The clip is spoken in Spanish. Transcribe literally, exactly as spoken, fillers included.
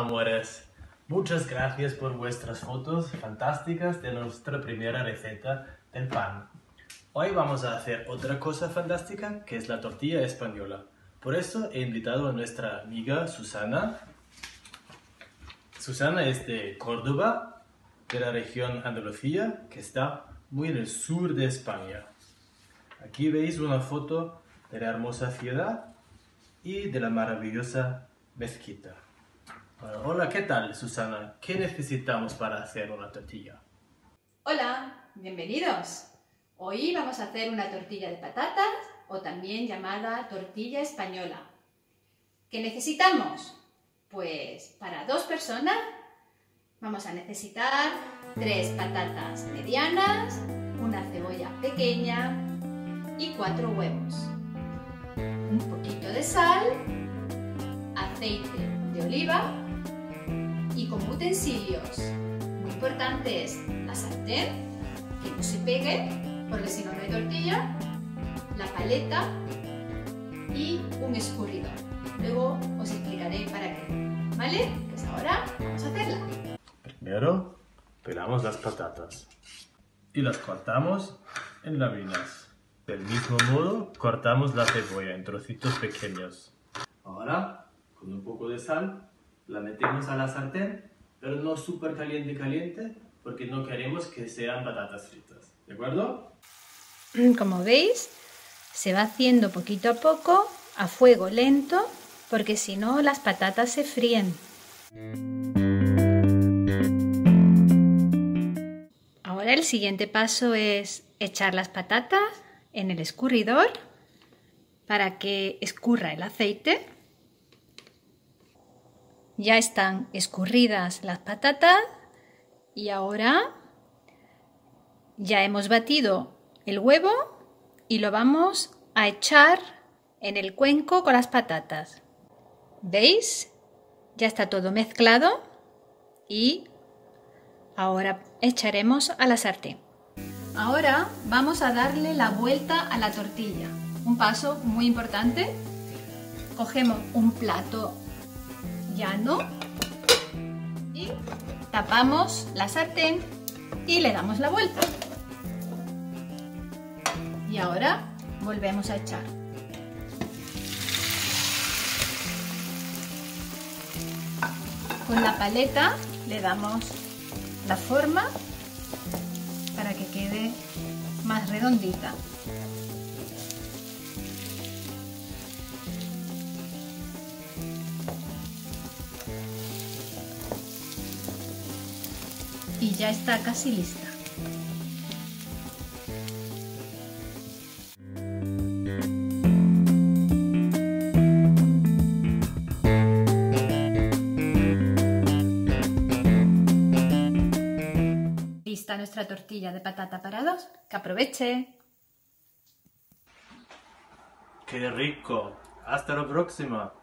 amores, muchas gracias por vuestras fotos fantásticas de nuestra primera receta del pan. Hoy vamos a hacer otra cosa fantástica, que es la tortilla española. Por eso he invitado a nuestra amiga Susana. Susana es de Córdoba, de la región Andalucía, que está muy en el sur de España. Aquí veis una foto de la hermosa ciudad y de la maravillosa mezquita. Bueno, hola, ¿qué tal, Susana? ¿Qué necesitamos para hacer una tortilla? Hola, bienvenidos. Hoy vamos a hacer una tortilla de patatas o también llamada tortilla española. ¿Qué necesitamos? Pues para dos personas vamos a necesitar tres patatas medianas, una cebolla pequeña y cuatro huevos. Un poquito de sal, aceite de oliva y como utensilios muy importante es la sartén, que no se pegue porque si no no hay tortilla, la paleta y un escurridor. Luego os explicaré para qué, ¿vale? Pues ahora vamos a hacerla. Primero pelamos las patatas y las cortamos en láminas. Del mismo modo cortamos la cebolla en trocitos pequeños. Ahora, con un poco de sal, la metemos a la sartén, pero no súper caliente caliente, porque no queremos que sean patatas fritas, ¿de acuerdo? Como veis, se va haciendo poquito a poco, a fuego lento, porque si no las patatas se fríen. Ahora el siguiente paso es echar las patatas en el escurridor para que escurra el aceite. Ya están escurridas las patatas y ahora ya hemos batido el huevo y lo vamos a echar en el cuenco con las patatas. ¿Veis? Ya está todo mezclado y ahora echaremos a la sartén. Ahora vamos a darle la vuelta a la tortilla. Un paso muy importante. Cogemos un plato llano y tapamos la sartén y le damos la vuelta. Y ahora volvemos a echar. Con la paleta le damos la forma para que quede más redondita. Y ya está casi lista. Lista nuestra tortilla de patata para dos. ¡Que aproveche! ¡Qué rico! ¡Hasta la próxima!